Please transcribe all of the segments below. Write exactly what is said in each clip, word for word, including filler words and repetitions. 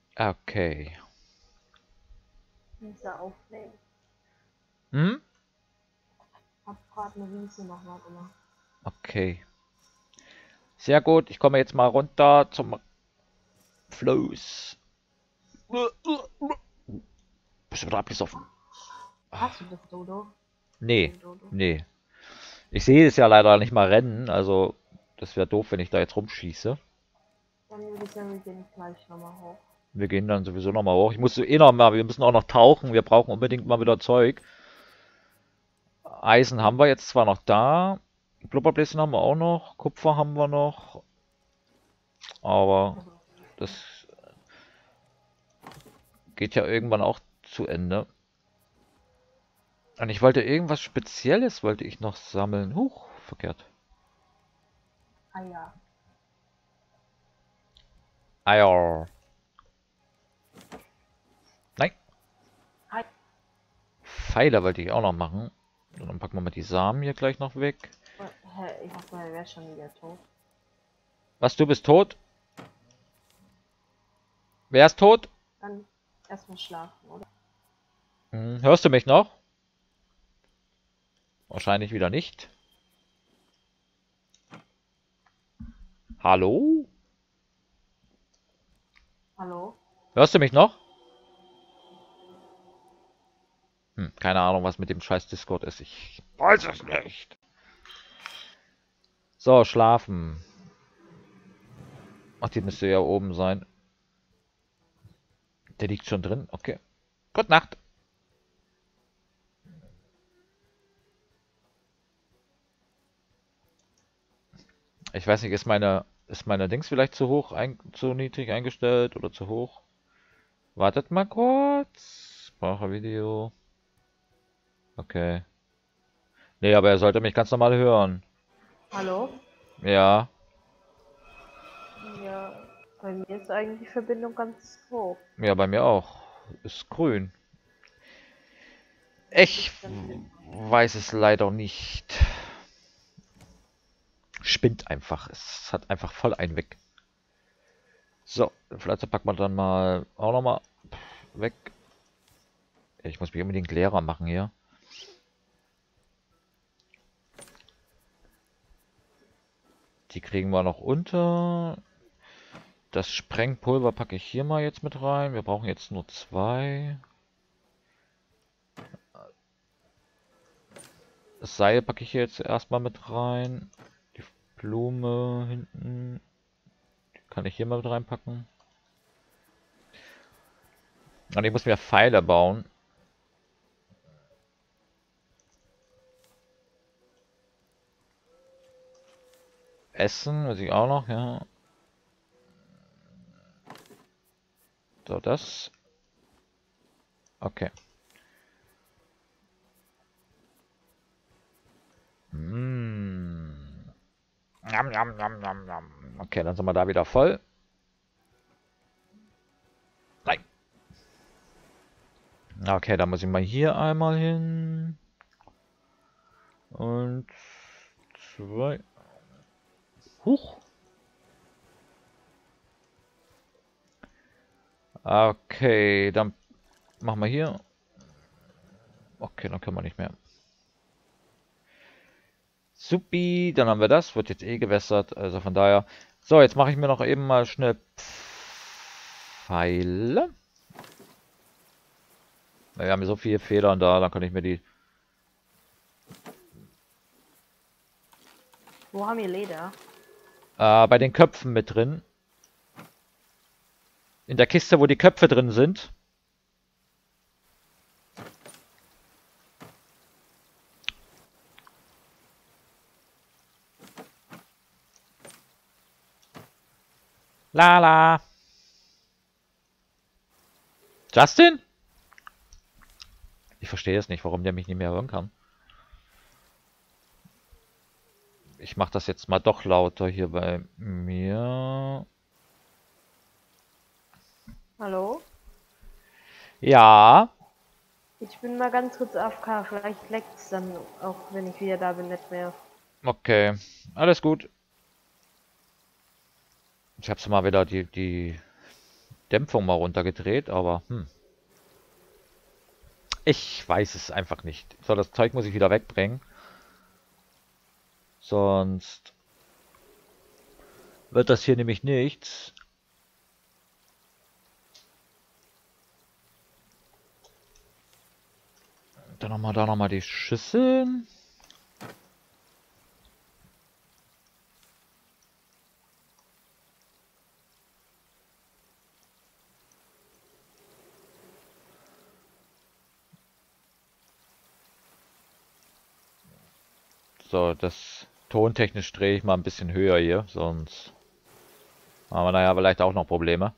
Okay. Wiese aufnehmen. Hm? Hab grad eine Wiese nochmal gemacht. Okay. Sehr gut. Ich komme jetzt mal runter zum Fluss. Bist du wieder abgesoffen? Hast du das, Dodo? Nee. Den Dodo. Nee. Ich sehe es ja leider nicht mal rennen. Also, das wäre doof, wenn ich da jetzt rumschieße. Dann würde ich sagen, wir gehen gleich nochmal hoch. Wir gehen dann sowieso nochmal hoch. Ich muss eh noch mal, wir müssen auch noch tauchen. Wir brauchen unbedingt mal wieder Zeug. Eisen haben wir jetzt zwar noch da. Blubberbläschen haben wir auch noch. Kupfer haben wir noch. Aber Also, das geht ja irgendwann auch zu Ende. Und ich wollte irgendwas Spezielles, wollte ich noch sammeln. Huch, verkehrt. Eier. Eier. Nein, Ei. Pfeile wollte ich auch noch machen. Und dann packen wir mal die Samen hier gleich noch weg. Hä, ich dachte, er wäre schon wieder tot. Was, du bist tot? Wer ist tot? Dann erstmal schlafen, oder? Hm, hörst du mich noch? Wahrscheinlich wieder nicht. Hallo? Hallo? Hörst du mich noch? Hm, keine Ahnung, was mit dem scheiß Discord ist. Ich weiß es nicht. So, schlafen. Ach, die müsste ja oben sein. Der liegt schon drin. Okay. Gute Nacht. Ich weiß nicht, ist meine, ist meine Dings vielleicht zu hoch, ein, zu niedrig eingestellt oder zu hoch? Wartet mal kurz. Brauche Video. Okay. Nee, aber er sollte mich ganz normal hören. Hallo? Ja. Ja, bei mir ist eigentlich die Verbindung ganz hoch. Ja, bei mir auch. Ist grün. Was Ich ist denn mit... weiß es leider nicht. Spinnt einfach. Es hat einfach voll einen weg. So, Pflanze packen wir dann mal auch nochmal weg. Ich muss mich unbedingt leerer machen hier. Die kriegen wir noch unter. Das Sprengpulver packe ich hier mal jetzt mit rein. Wir brauchen jetzt nur zwei. Das Seil packe ich hier jetzt erstmal mit rein. Die Blume hinten. Die kann ich hier mal mit reinpacken. Und ich muss mir Pfeile bauen. Essen, weiß ich auch noch, ja. So, das. Okay. Mm. Yum, yum, yum, yum, yum. Okay, dann sind wir da wieder voll. Nein. Okay, dann muss ich mal hier einmal hin. Und zwei. Huch. Okay, dann machen wir hier. Okay, dann können wir nicht mehr. Supi, dann haben wir das. Wird jetzt eh gewässert. Also von daher. So, jetzt mache ich mir noch eben mal schnell Pfeile. Weil wir haben so viele Federn da, dann kann ich mir die... Wo haben wir Leder? Äh, bei den Köpfen mit drin. In der Kiste, wo die Köpfe drin sind. Lala. Justin? Ich verstehe es nicht, warum der mich nicht mehr hören kann. Ich mache das jetzt mal doch lauter hier bei mir. Hallo? Ja. Ich bin mal ganz kurz A F K, vielleicht leckt es dann auch, wenn ich wieder da bin, nicht mehr. Okay. Alles gut. Ich hab's mal wieder die, die Dämpfung mal runtergedreht, aber hm. Ich weiß es einfach nicht. So, das Zeug muss ich wieder wegbringen. Sonst wird das hier nämlich nichts. Dann nochmal da nochmal die Schüsseln. So, das tontechnisch drehe ich mal ein bisschen höher hier, sonst haben wir naja vielleicht auch noch Probleme.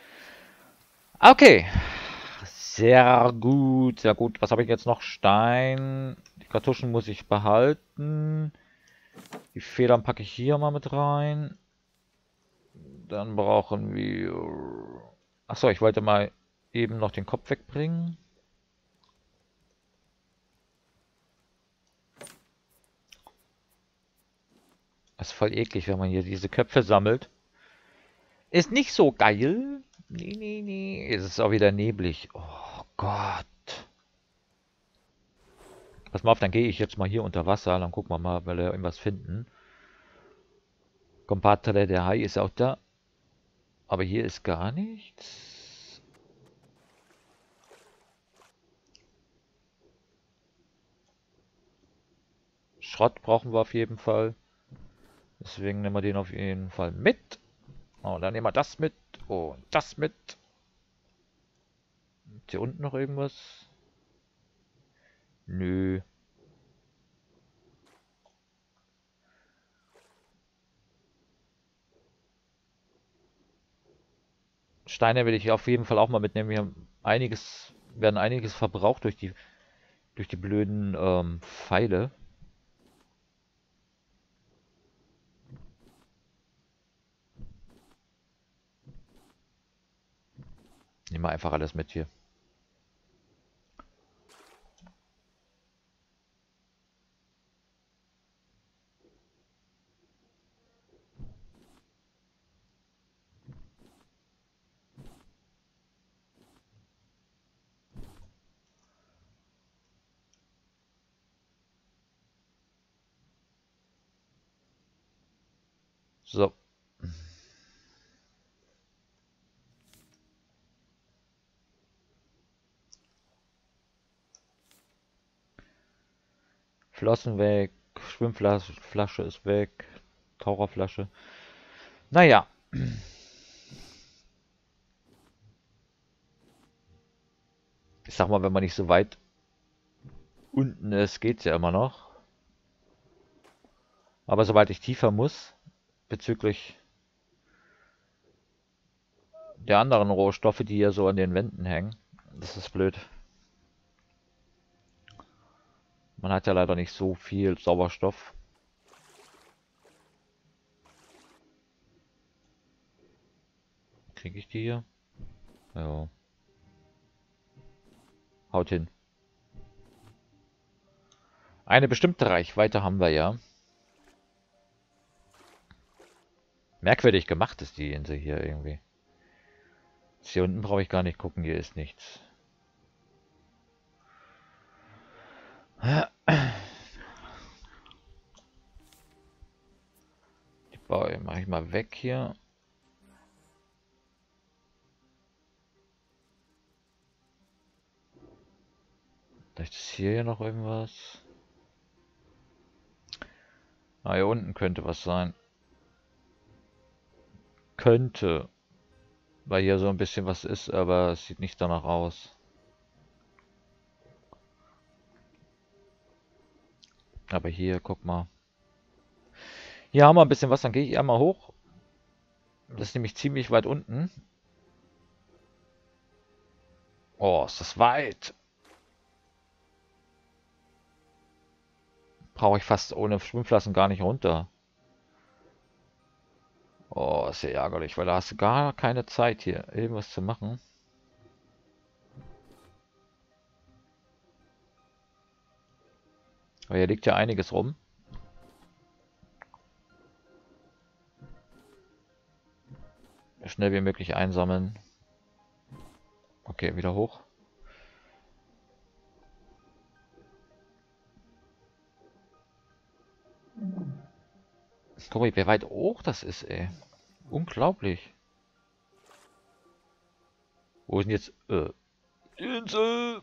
Okay. Sehr gut, sehr gut. Was habe ich jetzt noch? Stein. Die Kartuschen muss ich behalten. Die Federn packe ich hier mal mit rein. Dann brauchen wir... Achso, ich wollte mal eben noch den Kopf wegbringen. Das ist voll eklig, wenn man hier diese Köpfe sammelt. Ist nicht so geil. Nee, nee, nee. Es ist auch wieder neblig. Oh Gott. Pass mal auf, dann gehe ich jetzt mal hier unter Wasser. Dann gucken wir mal, ob wir da irgendwas finden. Compatele, der Hai ist auch da. Aber hier ist gar nichts. Schrott brauchen wir auf jeden Fall. Deswegen nehmen wir den auf jeden Fall mit. Oh, dann nehmen wir das mit. Und das mit. Ist hier unten noch irgendwas? Nö. Steine will ich auf jeden Fall auch mal mitnehmen. Wir haben einiges, werden einiges verbraucht durch die, durch die blöden ähm, Pfeile. Nehmen wir einfach alles mit hier. So. Flossen weg. Schwimmflasche Flasche ist weg. Taucherflasche. Naja. Ich sag mal, wenn man nicht so weit unten ist, geht's ja immer noch. Aber sobald ich tiefer muss, bezüglich der anderen Rohstoffe, die hier so an den Wänden hängen, das ist blöd. Man hat ja leider nicht so viel Sauerstoff. Kriege ich die hier? Ja. Haut hin. Eine bestimmte Reichweite haben wir ja. Merkwürdig gemacht ist die Insel hier irgendwie. Jetzt hier unten brauche ich gar nicht gucken, hier ist nichts. Die baue mache ich mal weg hier. Vielleicht ist hier noch irgendwas. Ah, hier unten könnte was sein. Könnte. Weil hier so ein bisschen was ist, aber es sieht nicht danach aus. Aber hier, guck mal. Hier haben wir ein bisschen was, dann gehe ich einmal hoch. Das ist nämlich ziemlich weit unten. Oh, ist das weit. Brauche ich fast ohne Schwimmflaschen gar nicht runter. Oh, ist ja ärgerlich, weil da hast du gar keine Zeit hier, irgendwas zu machen. Aber hier liegt ja einiges rum. Schnell wie möglich einsammeln. Okay, wieder hoch. Guck mal, wie weit hoch das ist, ey. Unglaublich. Wo ist denn jetzt... Äh, Insel?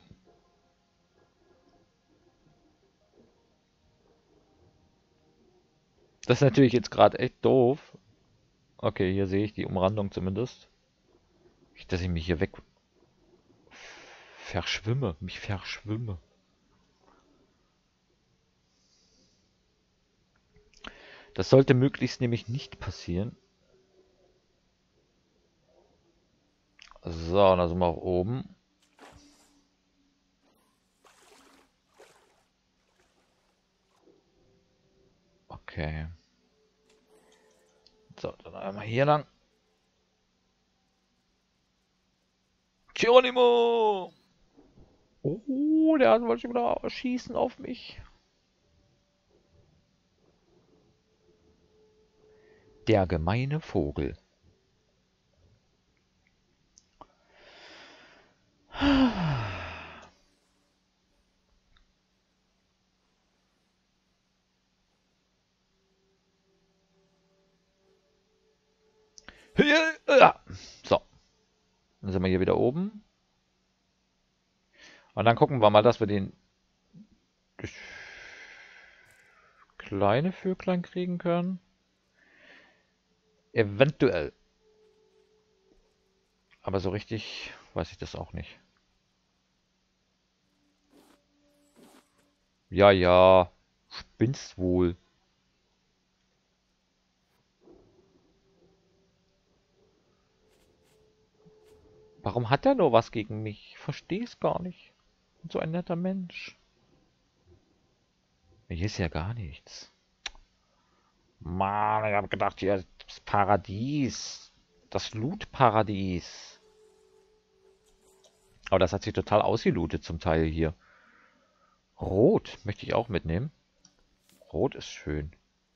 Das ist natürlich jetzt gerade echt doof. Okay, hier sehe ich die Umrandung zumindest. Nicht, dass ich mich hier weg... verschwimme. Mich verschwimme. Das sollte möglichst nämlich nicht passieren. So, dann sind wir auch oben. Okay. So, dann einmal hier lang. Geronimo! Oh, der wollte schon wieder schießen auf mich. Der gemeine Vogel. So, dann sind wir hier wieder oben. Und dann gucken wir mal, dass wir den das kleine Vöglein kriegen können. Eventuell. Aber so richtig weiß ich das auch nicht. Ja, ja. Spinnst wohl. Warum hat er nur was gegen mich? Ich verstehe es gar nicht. So ein netter Mensch. Hier ist ja gar nichts. Mann, ich habe gedacht, hier ist das Paradies. Das Loot-Paradies. Aber das hat sich total ausgelootet zum Teil hier. Rot möchte ich auch mitnehmen. Rot ist schön.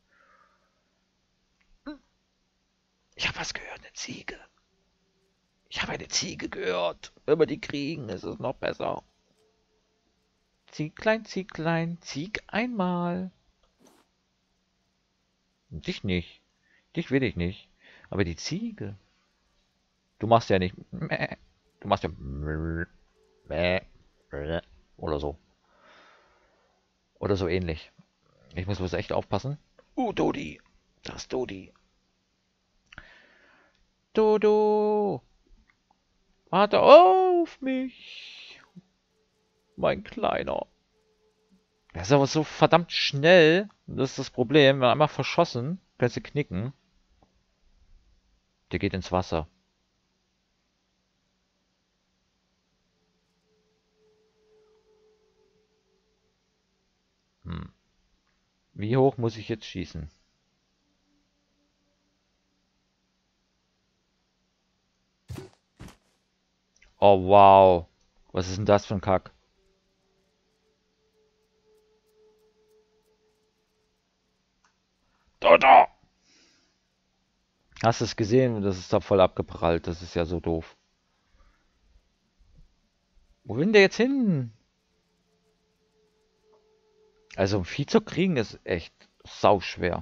Ich habe was gehört, eine Ziege. Ich habe eine Ziege gehört. Wenn wir die kriegen, ist es noch besser. Zieglein, Zieglein, zieg einmal. Dich nicht. Dich will ich nicht. Aber die Ziege. Du machst ja nicht. Du machst ja. Oder so. Oder so ähnlich. Ich muss bloß echt aufpassen. Uh, Dodi. Das ist Dodi. Dodo. Warte auf mich. Mein Kleiner. Er ist aber so verdammt schnell. Das ist das Problem. Wenn er einmal verschossen, kannst du knicken. Der geht ins Wasser. Hm. Wie hoch muss ich jetzt schießen? Oh, wow. Was ist denn das für ein Kack? Dodo! Hast du es gesehen? Das ist da voll abgeprallt. Das ist ja so doof. Wo will denn der jetzt hin? Also ein Vieh zu kriegen ist echt sauschwer.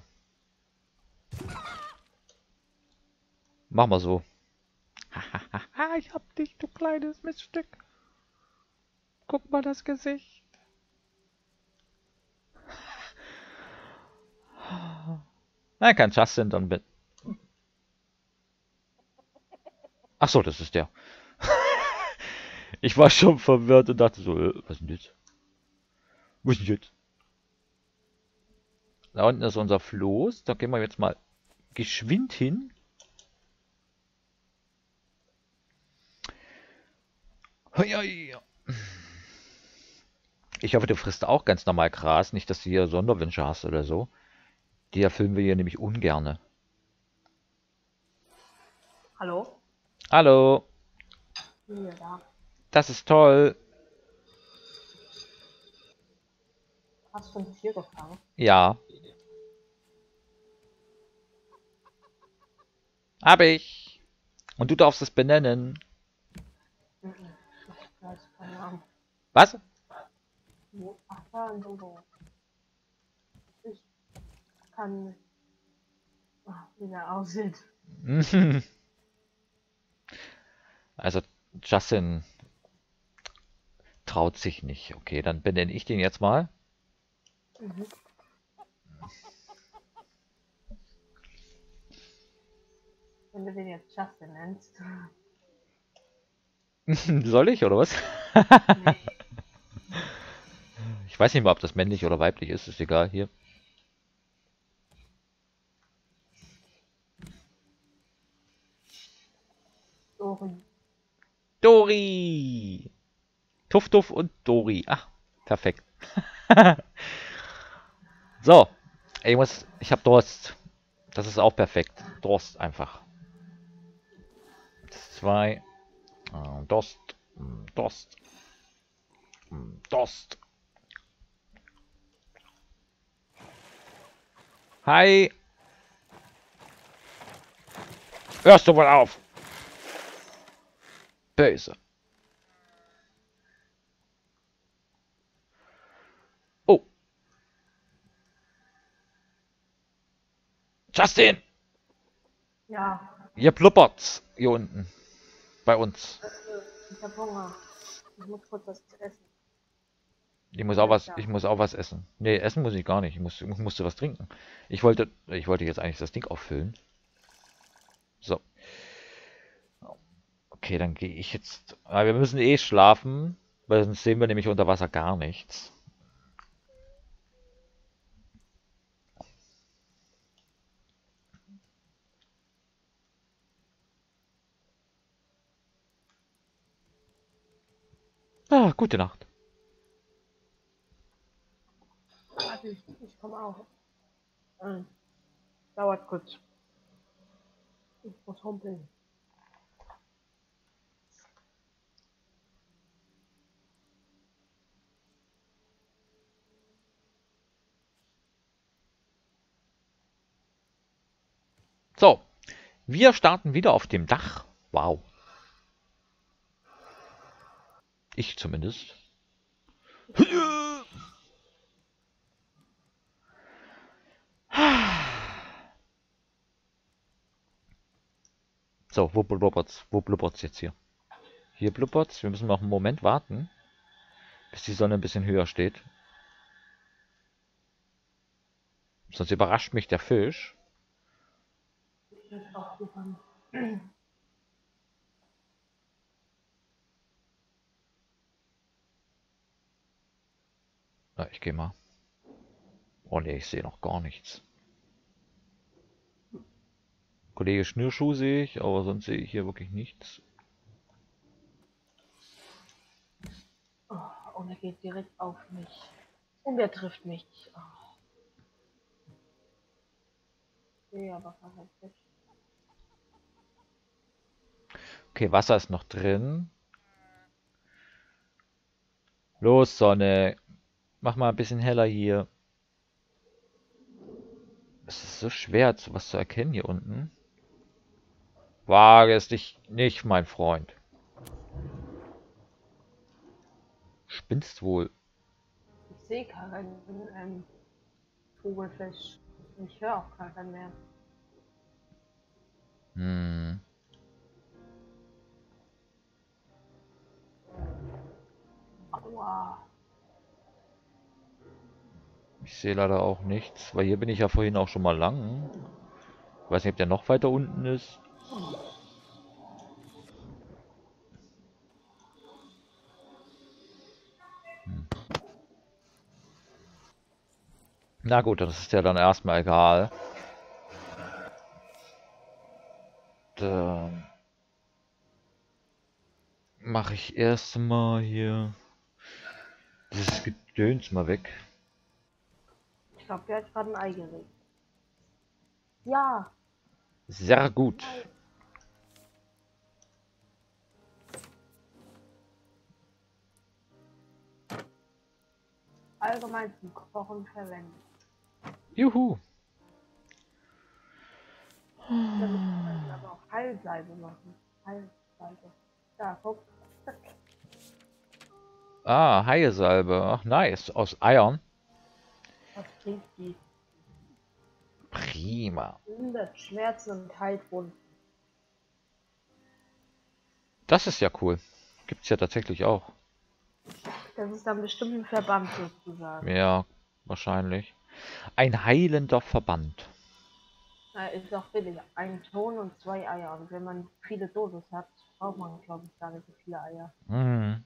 Mach mal so. Hahaha, ich hab dich, du kleines Miststück. Guck mal das Gesicht. Nein, kein Justin, dann mit. Ach so, das ist der. Ich war schon verwirrt und dachte so, äh, was ist denn jetzt? Was ist denn jetzt? Da unten ist unser Floß. Da gehen wir jetzt mal geschwind hin. Ich hoffe, du frisst auch ganz normal Gras. Nicht, dass du hier Sonderwünsche hast oder so. Die erfüllen wir hier nämlich ungerne. Hallo? Hallo. Ja, da. Das ist toll. Hast du ein Tier gefangen? Ja. Hab ich. Und du darfst es benennen. Mhm. Ja. Was? Wo? Ach, da ein Dodo. Ich kann nicht. Ach, wie der aussieht. Also Justin traut sich nicht. Okay, dann benenne ich den jetzt mal. Mhm. Wenn du den jetzt Justin nennst. Soll ich, oder was? Nee. Ich weiß nicht mal, ob das männlich oder weiblich ist. Ist egal, hier. Dori. Dori! Tuff, Tuff und Dori. Ach, perfekt. So, ich muss, ich habe Durst. Das ist auch perfekt. Durst einfach. Zwei. Äh, Durst. Mm, Durst. Mm, Durst. Hi. Hörst du mal auf? Böse. Oh. Justin! Ja. Hier blubbert's. Hier unten. Bei uns. Ich hab Hunger. Ich muss kurz was essen. Ich muss auch Gleich was, da. ich muss auch was essen. Nee, essen muss ich gar nicht. Ich, muss, ich musste was trinken. Ich wollte, ich wollte jetzt eigentlich das Ding auffüllen. So. Okay, dann gehe ich jetzt. Ah, wir müssen eh schlafen, weil sonst sehen wir nämlich unter Wasser gar nichts. Ah, gute Nacht. Warte, ich, ich komme auch. Ähm, dauert kurz. Ich muss humpeln. So, wir starten wieder auf dem Dach. Wow. Ich zumindest. So, wo blubbert's? Wo blubbert's jetzt hier? Hier blubbert's. Wir müssen noch einen Moment warten, bis die Sonne ein bisschen höher steht. Sonst überrascht mich der Fisch. Ich will auch liefern. Na, ich gehe mal. Oh ne, ich sehe noch gar nichts. Kollege Schnürschuh sehe ich, aber sonst sehe ich hier wirklich nichts. Oh, und er geht direkt auf mich. Und er trifft mich. Oh. Nee, aber verheiratet. Okay, Wasser ist noch drin. Los, Sonne. Mach mal ein bisschen heller hier. Es ist so schwer, was zu erkennen hier unten. Wage es dich nicht, mein Freund. Spinnst wohl. Ich sehe keinen ähm, Vogelfisch. Ich höre auch keinen mehr. Hm. Aua. Ich sehe leider auch nichts, weil hier bin ich ja vorhin auch schon mal lang. Ich weiß nicht, ob der noch weiter unten ist. Hm. Na gut, das ist ja dann erstmal egal. Dann mache ich erst mal hier dieses Gedöns mal weg. Ich glaube, der hat gerade ein Ei gelegt. Ja. Sehr gut. Nein. Allgemein zum Kochen verwendet. Juhu. Da müssen wir aber auch Heilsalbe machen. Heilsalbe. Da, guck. Ah, Heilsalbe. Ach, nice. Aus Eiern. Was bringt die? Prima. Lindert Schmerzen und Heilwunden. Das ist ja cool. Gibt's ja tatsächlich auch. Das ist dann bestimmt ein Verband sozusagen. Ja, wahrscheinlich. Ein heilender Verband. Na, ist auch billig. Ein Ton und zwei Eier. Und wenn man viele Dosis hat, braucht man, glaube ich, gar nicht so viele Eier. Hm.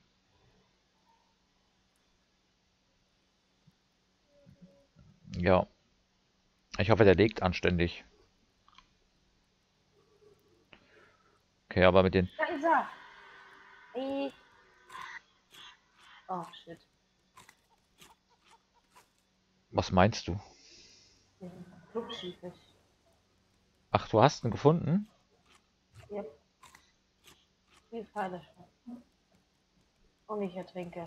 Ja. Ich hoffe, der legt anständig. Okay, aber mit den... Da ist er! Ey. Oh, shit. Was meinst du? Flugschießig. Ach, du hast ihn gefunden? Yep. Wie Pfeile schon. Und ich ertrinke.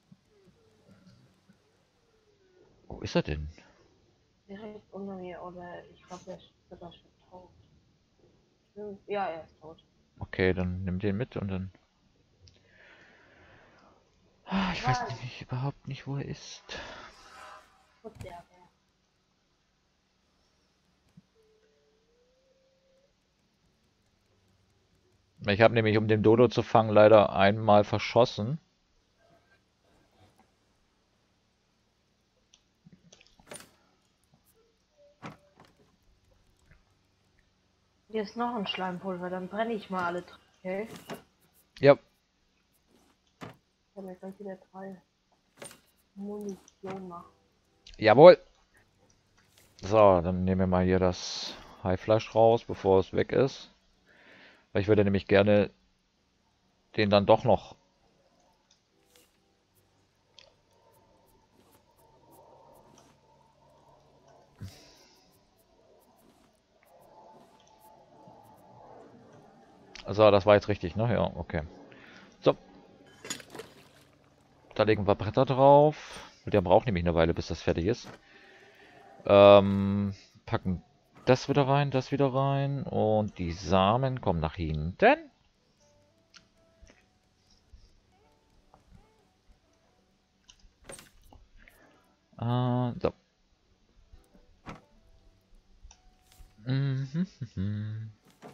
Wo ist er denn? Direkt unter mir, oder ich glaube, er ist sogar schon tot. Hm, ja, er ist tot. Okay, dann nimm den mit und dann... Ah, ich weiß Was? nicht, überhaupt nicht, wo er ist. Wo ist der Bär? Ich habe nämlich, um den Dodo zu fangen, leider einmal verschossen. Hier ist noch ein Schleimpulver, dann brenne ich mal alle drei. Okay? Ja, Ich habe jetzt gleich wieder drei Munition machen. jawohl. So, dann nehmen wir mal hier das Haifleisch raus, bevor es weg ist. Weil ich würde nämlich gerne den dann doch noch... So, das war jetzt richtig, ne? Ja, okay. So. Da legen wir Bretter drauf. Der braucht nämlich eine Weile, bis das fertig ist. Ähm, packen das wieder rein, das wieder rein. Und die Samen kommen nach hinten. Äh, so. Mhm, mhm.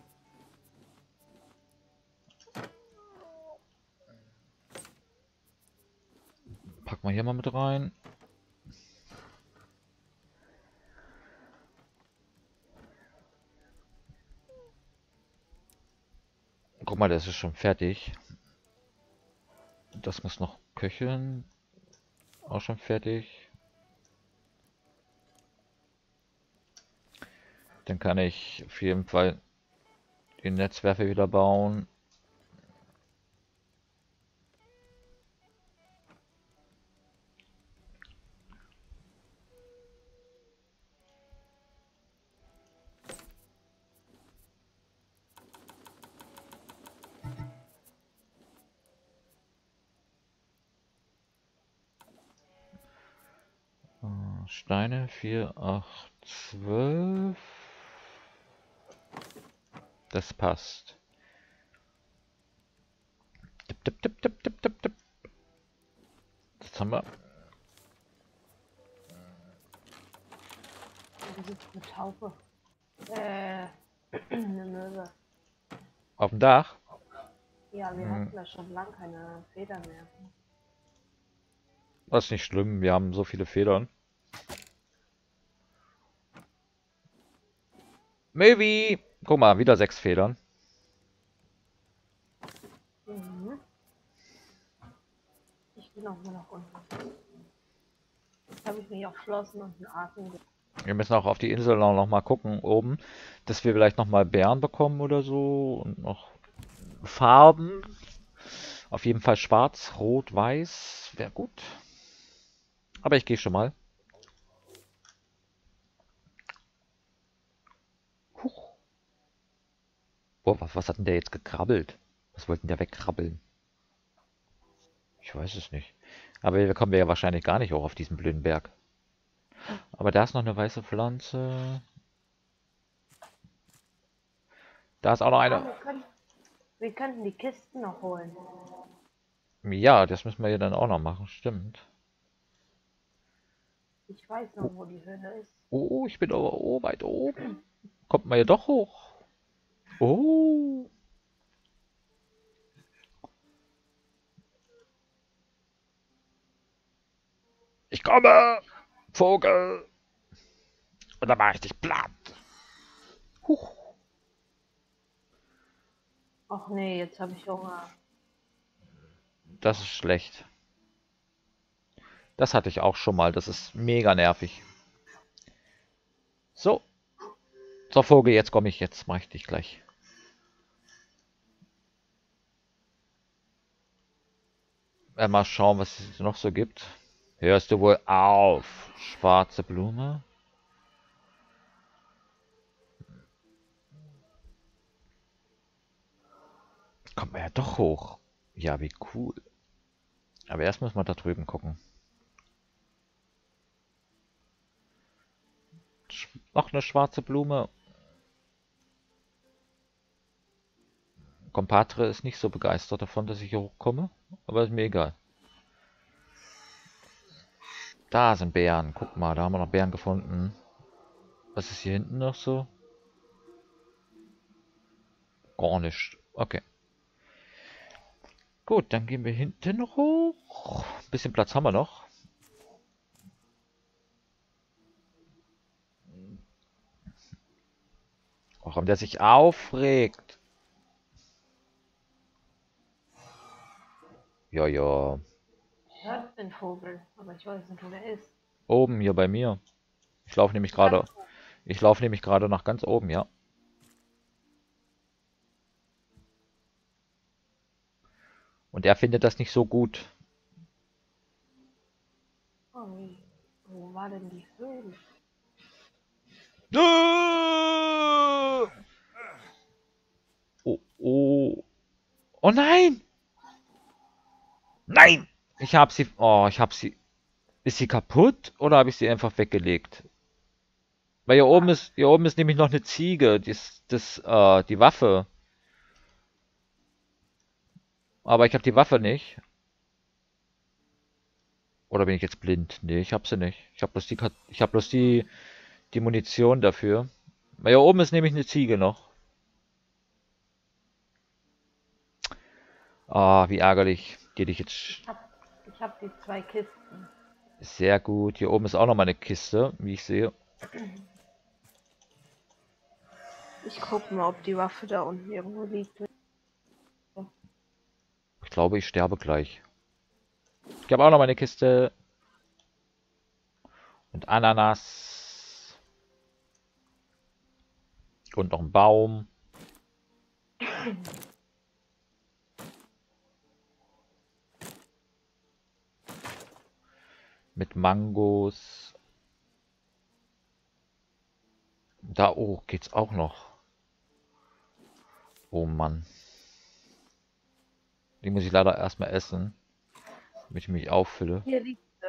Packen wir hier mal mit rein. Guck mal, das ist schon fertig. Das muss noch köcheln. Auch schon fertig. Dann kann ich auf jeden Fall den Netzwerfer wieder bauen. Steine vier, acht, zwölf. Das passt. Tipp, tipp, tipp, tipp, tipp, tipp, tipp. Das haben wir. Da sitzt eine Taufe. Äh, eine Möwe. Auf dem Dach. Ja, wir Hm, hatten da schon lange keine Federn mehr. das ist nicht schlimm. Wir haben so viele Federn. Maybe. Guck mal, wieder sechs Federn. Mhm. Ich bin auch nur noch unten. Jetzt habe ich mich auch Flossen und einen Atem. Wir müssen auch auf die Insel noch, noch mal gucken oben, dass wir vielleicht noch mal Beeren bekommen oder so und noch Farben. Auf jeden Fall schwarz, rot, weiß wäre gut. Aber ich gehe schon mal. Huch. Oh, was, was hat denn der jetzt gekrabbelt? Was wollten der wegkrabbeln? Ich weiß es nicht. Aber wir kommen ja wahrscheinlich gar nicht hoch auf diesen blöden Berg. Aber da ist noch eine weiße Pflanze. Da ist auch noch Ah, eine. wir, können, wir könnten die Kisten noch holen. Ja, das müssen wir ja dann auch noch machen, stimmt. Ich weiß Oh, noch, wo die Höhle ist. oh, ich bin aber oh, weit oben. Kommt man ja doch hoch. Oh. Ich komme! Vogel! Und dann mache ich dich platt. Huch. Ach nee, jetzt habe ich Hunger. Das ist schlecht. Das hatte ich auch schon mal. Das ist mega nervig. So. So, Vogel, jetzt komme ich. Jetzt mache ich dich gleich. Äh, mal schauen, was es noch so gibt. Hörst du wohl auf? Schwarze Blume. Kommt man ja doch hoch. Ja, wie cool. Aber erst müssen wir da drüben gucken. Sch noch eine schwarze Blume. Kompatre ist nicht so begeistert davon, dass ich hier hochkomme. Aber ist mir egal. Da sind Bären. Guck mal, da haben wir noch Bären gefunden. Was ist hier hinten noch so? Gar nicht. Okay. Gut, dann gehen wir hinten hoch. Ein bisschen Platz haben wir noch. Warum der sich aufregt. Ja, ja. Ich höre den Vogel, aber ich weiß nicht, wo der ist. Oben hier bei mir. Ich laufe nämlich gerade. Ich laufe nämlich gerade nach ganz oben, ja. Und er findet das nicht so gut. Oh, wie, wo war denn die Höhle? Oh, oh. Oh nein! Nein! Ich habe sie. Oh, ich habe sie. Ist sie kaputt oder habe ich sie einfach weggelegt? Weil hier oben ist, hier oben ist nämlich noch eine Ziege. Das, das, äh, die Waffe. Aber ich habe die Waffe nicht. Oder bin ich jetzt blind? Nee, ich habe sie nicht. Ich habe bloß die, Kat- ich habe bloß die, die Munition dafür. Weil hier oben ist nämlich eine Ziege noch. Ah, wie ärgerlich. Die hätte ich jetzt. Ich hab, ich hab die zwei Kisten. Sehr gut. Hier oben ist auch noch mal eine Kiste, wie ich sehe. Ich guck mal, ob die Waffe da unten irgendwo liegt. Ich glaube, ich sterbe gleich. Ich habe auch noch meine Kiste. Und Ananas. Und noch ein Baum. Mit Mangos. Da oh, geht's auch noch. Oh Mann. Die muss ich leider erstmal essen, damit ich mich auffülle. Hier liegt sie.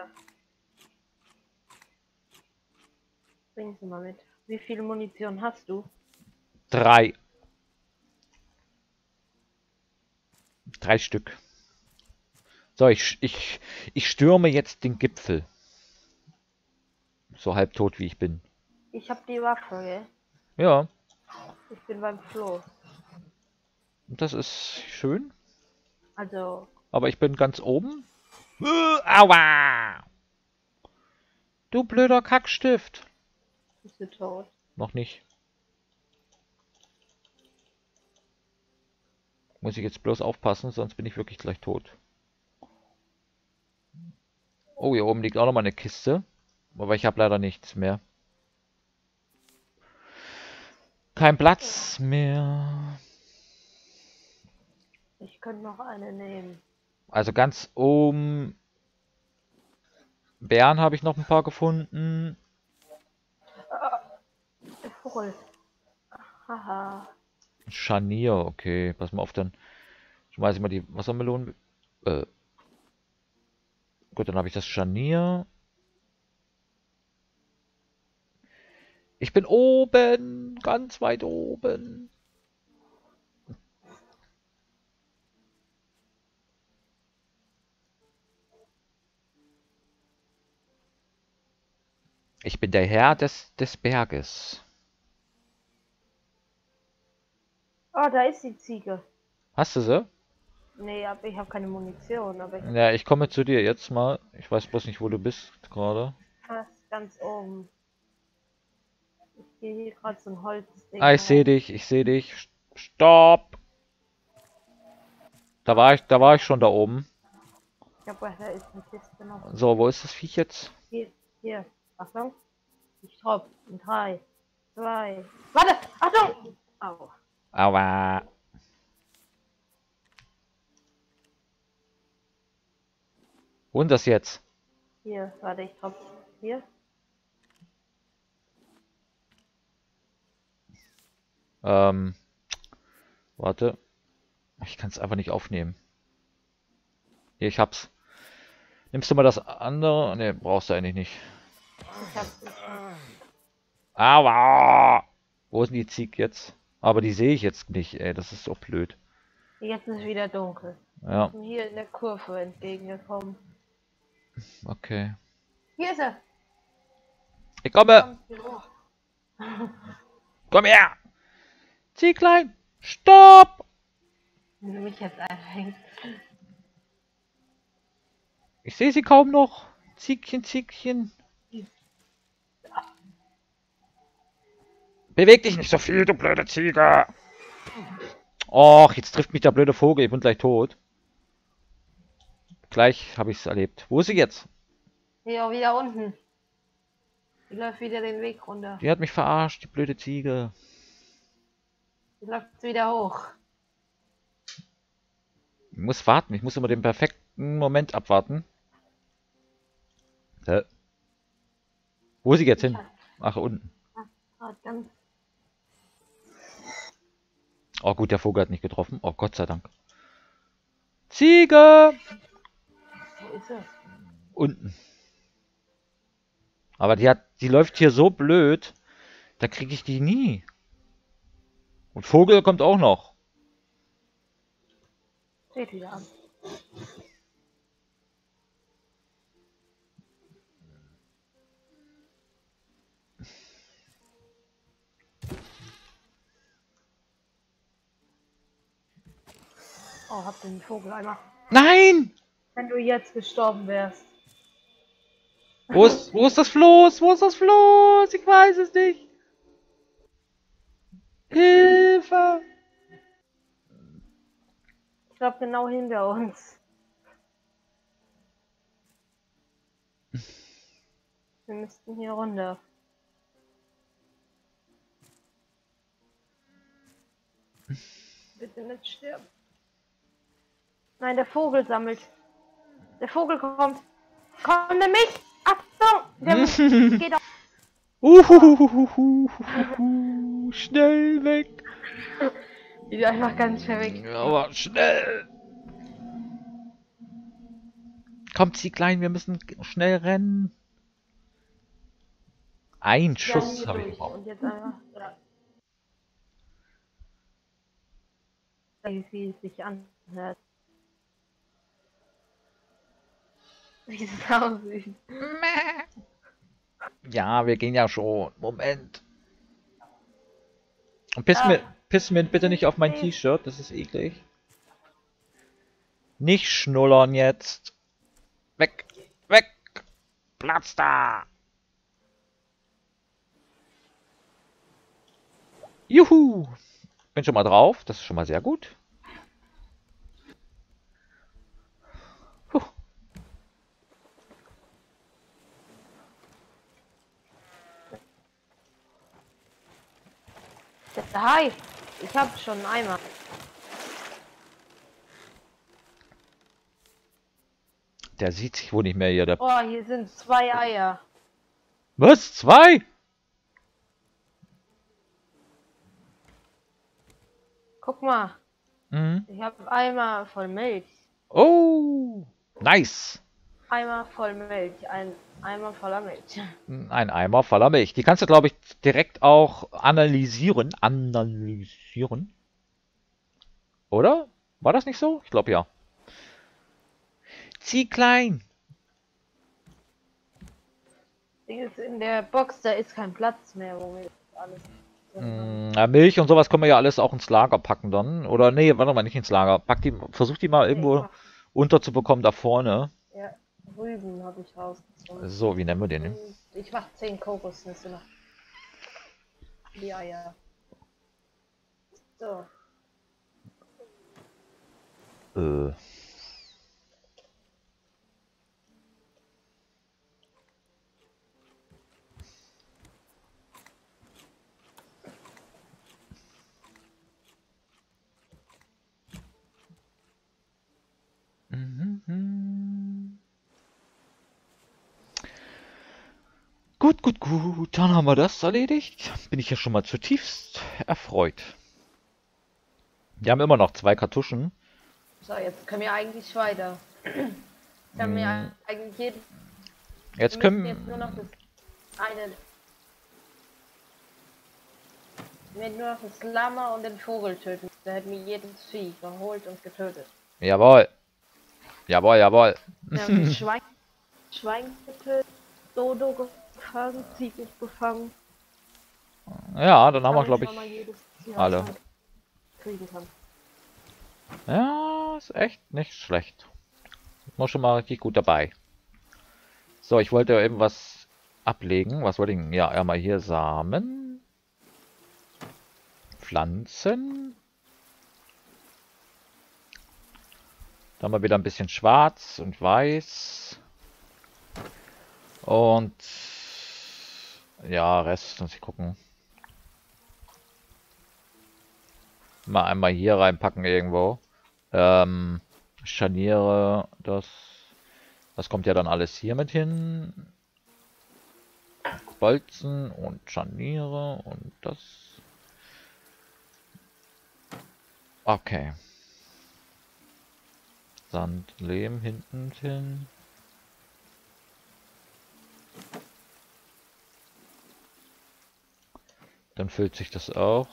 Bring sie mal mit. Wie viel Munition hast du? Drei. Drei Stück. So, ich, ich, ich stürme jetzt den Gipfel. So halbtot wie ich bin. Ich hab die Waffe, gell? Ja, Ich bin beim Flo. das ist schön. Also, Aber ich bin ganz oben. Uh, aua! Du blöder Kackstift. bist du tot? Noch nicht. Muss ich jetzt bloß aufpassen, sonst bin ich wirklich gleich tot. Oh, hier oben liegt auch noch mal eine Kiste. Aber ich habe leider nichts mehr. Kein Platz mehr. Ich könnte noch eine nehmen. Also ganz oben. Bären habe ich noch ein paar gefunden. Der Vogel. Haha. Scharnier, okay. Pass mal auf, dann schmeiße ich mal die Wassermelonen. Äh. Gut, dann habe ich das Scharnier. Ich bin oben, ganz weit oben. Ich bin der Herr des, des Berges. Oh, da ist die Ziege. Hast du sie? Nee, aber ich habe keine Munition, aber ich Ja, ich komme zu dir jetzt mal. Ich weiß bloß nicht, wo du bist gerade. fast ganz oben. Ich gehe hier gerade so ein Holzding Ah, ich sehe hoch. dich, ich sehe dich. St- Stopp! Da war ich, da war ich schon da oben. Ich glaube, da ist eine Kiste noch. So, wo ist das Viech jetzt? Hier, hier. Achtung. Ich dropp. In drei, zwei. Warte! Achtung! Au. Aua. Wo ist das jetzt? Hier, warte, ich dropp. Hier. Ähm, warte. Ich kann es einfach nicht aufnehmen. Hier, ich hab's. Nimmst du mal das andere? Ne, brauchst du eigentlich nicht. Ich hab's nicht. Aua! Wo ist denn die Zieg jetzt? Aber die sehe ich jetzt nicht, ey. Das ist so blöd. Jetzt ist wieder dunkel. Ja, Ich bin hier in der Kurve entgegengekommen. okay. Hier ist er! Ich komme! Kommt hier hoch. Komm her! Zieglein! Stopp! Wenn du mich jetzt einhängst. Ich sehe sie kaum noch. Ziegchen, Ziegchen. Beweg dich nicht so viel, du blöde Ziege. Och, jetzt trifft mich der blöde Vogel. Ich bin gleich tot. Gleich habe ich es erlebt. Wo ist sie jetzt? Hier, wieder unten. Die läuft wieder den Weg runter. Die hat mich verarscht, die blöde Ziege. Die läuft wieder hoch. Ich muss warten. Ich muss immer den perfekten Moment abwarten. Hä? Wo ist sie jetzt hin? Ach, unten. Ah, ganz. Oh gut, der Vogel hat nicht getroffen. Oh Gott sei Dank. Ziege! Wo ist er? Unten. Aber die hat, die läuft hier so blöd. Da kriege ich die nie. Und Vogel kommt auch noch. Steht wieder an. Oh, hab den Vogel einmal. Nein! Wenn du jetzt gestorben wärst. Wo ist, wo ist das Floß? Wo ist das Floß? Ich weiß es nicht. Hilfe! Ich glaube genau hinter uns. Wir müssten hier runter. Bitte nicht sterben. Nein, der Vogel sammelt. Der Vogel kommt. Komm nämlich! Achtung! Der geht auf. Uhuhuhuhuhuhu, schnell weg. Die ist einfach ganz verweckt. Aber schnell. Kommt sie klein, wir müssen schnell rennen. Ein Schuss Ja, habe ich durch. gebraucht. Und jetzt einfach. Ja. Wie es sich anhört. Wie es aussieht. Ja, wir gehen ja schon. Moment. Und piss Ah. mir, piss mir bitte nicht auf mein T-Shirt, das ist eklig. Nicht schnullern jetzt. Weg, weg. Platz da. Juhu. Bin schon mal drauf, das ist schon mal sehr gut. Puh. Der Hai! Ich hab schon einen Eimer. Der sieht sich wohl nicht mehr hier. Der Oh, hier sind zwei Eier. Was? Zwei? Guck mal. Mhm. Ich habe Eimer voll Milch. Oh. Nice. Eimer voll Milch. Ein Eimer voller Milch. Ein Eimer voller Milch. Die kannst du, glaube ich, direkt auch analysieren. Analysieren. Oder? War das nicht so? Ich glaube ja. Zieh klein. Ding ist, in der Box, da ist kein Platz mehr, wo wir alles drin haben. Mm, ja, Milch und sowas können wir ja alles auch ins Lager packen dann. Oder nee, warte mal, nicht ins Lager. Pack die, versuch die mal Nee, irgendwo mach. unterzubekommen da vorne. Ja, Rüben habe ich rausgezogen. So, wie nennen wir den? Ne? Und ich mach zehn Kokosnüsse noch. Die Eier. So. Äh. Mhm. Gut, gut, gut. Dann haben wir das erledigt. Bin ich ja schon mal zutiefst erfreut. Wir haben immer noch zwei Kartuschen. So, jetzt können wir eigentlich weiter. Ich habe mir Mm, eigentlich jeden. Jetzt Wir müssen können. jetzt nur noch das eine. Wir hätten nur noch das Lama und den Vogel töten. Da hätten wir jedes Vieh geholt und getötet. Jawohl. Jawohl, jawohl. Wir haben die Schwein, Schwein getötet, Dodo gefangen, Ziege gefangen. Ja, dann haben wir, Damit glaube man mal ich, jedes Tier alle. halt kriegen kann. Ja, ist echt nicht schlecht. War schon mal richtig gut dabei. So, ich wollte eben was ablegen. Was wollte ich denn? Ja, einmal hier Samen. Pflanzen. Dann mal wieder ein bisschen schwarz und weiß. Und ja, Rest, muss ich gucken. Mal einmal hier reinpacken irgendwo. Ähm, Scharniere, das, das kommt ja dann alles hier mit hin. Bolzen und Scharniere und das. Okay. Sand, Lehm hinten hin. Dann füllt sich das auch.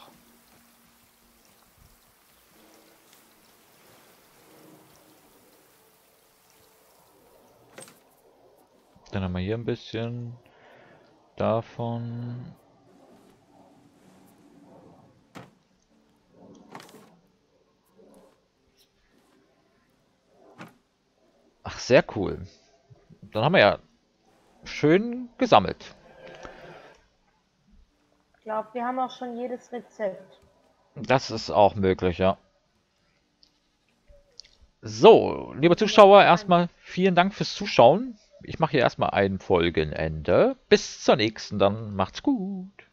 Dann haben wir hier ein bisschen davon. Ach, sehr cool. Dann haben wir ja schön gesammelt. Ich glaube, wir haben auch schon jedes Rezept. Das ist auch möglich, ja. So, liebe Zuschauer, erstmal vielen Dank fürs Zuschauen. Ich mache hier erstmal ein Folgenende. Bis zur nächsten, dann macht's gut.